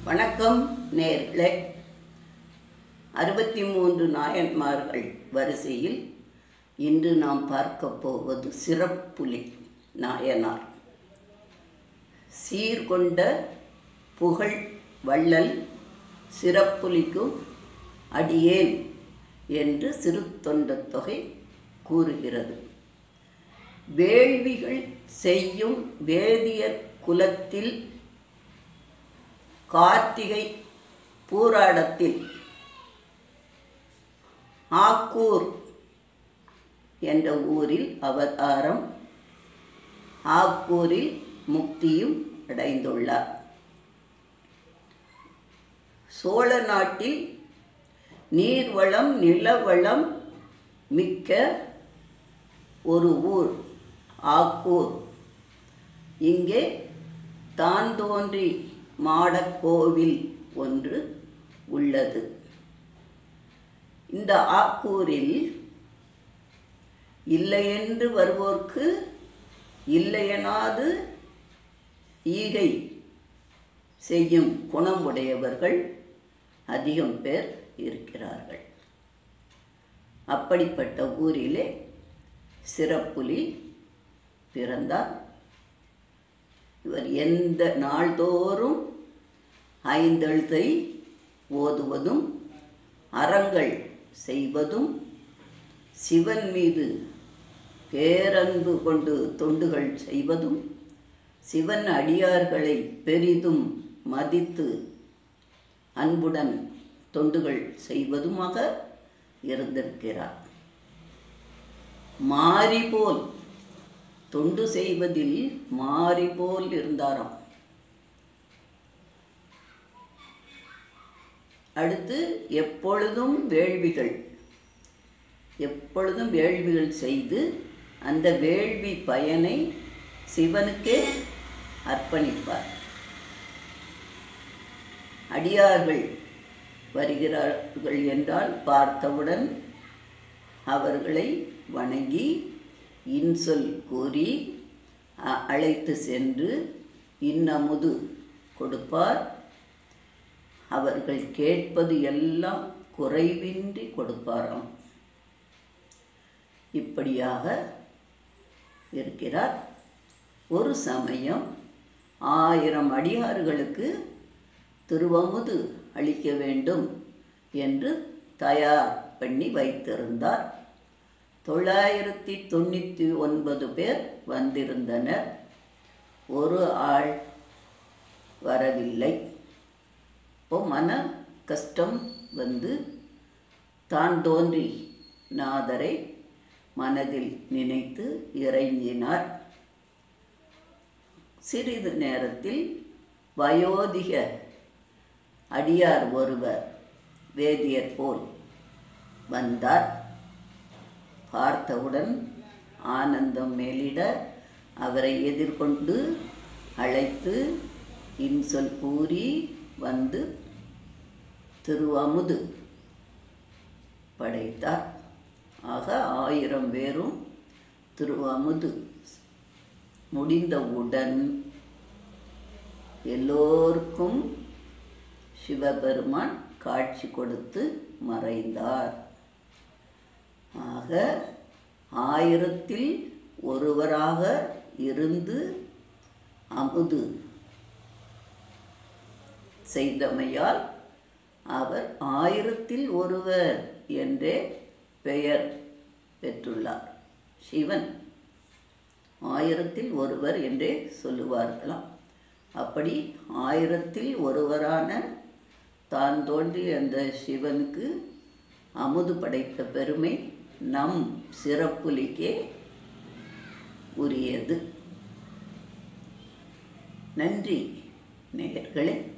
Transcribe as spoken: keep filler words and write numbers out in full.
வணக்கம் நேயர்களே. அறுபத்தி மூன்று நாயன்மார்கள் வரிசையில் இன்று நாம் பார்க்க போவது சிறப்புலி நாயனார். சீர்கொண்ட புகழ் வள்ளல் சிறப்புலிக்கும் அடியேன் என்று சிறுத்தொண்ட தொகை கூறுகிறது. வேள்விகள் செய்யும் வேதியர் குலத்தில் கார்த்திகை பூராடத்தில் ஆக்கூர் என்ற ஊரில் அவதாரம். ஆக்கூரில் முக்தியும் அடைந்துள்ளார். சோழ நாட்டில் நீர்வளம் நிலவளம் மிக்க ஒரு ஊர் ஆக்கூர். இங்கே தான்தோன்றி மாடக்கோவில் ஒன்று உள்ளது. இந்த ஆக்கூரில் இல்லையென்று வருவோர்க்கு இல்லையெனாது ஈகை செய்யும் குணமுடையவர்கள் அதிகம் பேர் இருக்கிறார்கள். அப்படிப்பட்ட ஊரிலே சிறப்புலி பிறந்தார். இவர் எந்த நாள்தோறும் ஐந்தெழுத்தை ஓதுவதும் அறங்கள் செய்வதும் சிவன் மீது பேரன்பு கொண்டு தொண்டுகள் செய்வதும் சிவன் அடியார்களை பெரிதும் மதித்து அன்புடன் தொண்டுகள் செய்வதுமாக இருந்திருக்கிறார். மாறிபோல் தொண்டு செய்வதில் மாறிபோல் இருந்தாராம். அடுத்து எப்பொழுதும் வேள்விகள் எப்பொழுதும் வேள்விகள் செய்து அந்த வேள்வி பயனை சிவனுக்கே அர்ப்பணிப்பார். அடியார்கள் வருகிறார்கள் என்றால் பார்த்தவுடன் அவர்களை வணங்கி இன்சொல் கூறி அழைத்து சென்று இன்னமுது கொடுப்பார். அவர்கள் கேட்பது எல்லாம் குறைவின்றி கொடுப்பாராம். இப்படியாக இருக்கிறார். ஒரு சமயம் ஆயிரம் அடியார்களுக்கு திருவமுது அளிக்க வேண்டும் என்று தயார் பண்ணி வைத்திருந்தார். தொள்ளாயிரத்தி தொண்ணூற்றி ஒன்பது பேர் வந்திருந்தனர். ஒரு ஆள் வரவில்லை. இப்போ மன கஷ்டம் வந்து தான் தோன்றி நாதரை மனதில் நினைத்து இறைஞ்சினார். சிறிது நேரத்தில் வயோதிக அடியார் ஒருவர் வேதியர் போல் வந்தார். பார்த்தவுடன் ஆனந்தம் மேலிட அவரை எதிர்கொண்டு அழைத்து இன்சொல் கூறி வந்து திருவமுது படைத்தார். ஆக ஆயிரம் பேரும் திருவமுது முடிந்தவுடன் எல்லோருக்கும் சிவபெருமான் காட்சி கொடுத்து மறைந்தார். ஆக ஆயிரத்தில் ஒருவராக இருந்து அமுது செய்தமையால் அவர் ஆயிரத்தில் ஒருவர் என்றே பெயர் பெற்றுள்ளார். சிவன் ஆயிரத்தில் ஒருவர் என்றே சொல்லுவார்களாம். அப்படி ஆயிரத்தில் ஒருவரான தான் தோன்றி அந்த சிவனுக்கு அமுது படைத்த பெருமை நம் சிறப்புலிக்கே உரியது. நன்றி நேயர்களே.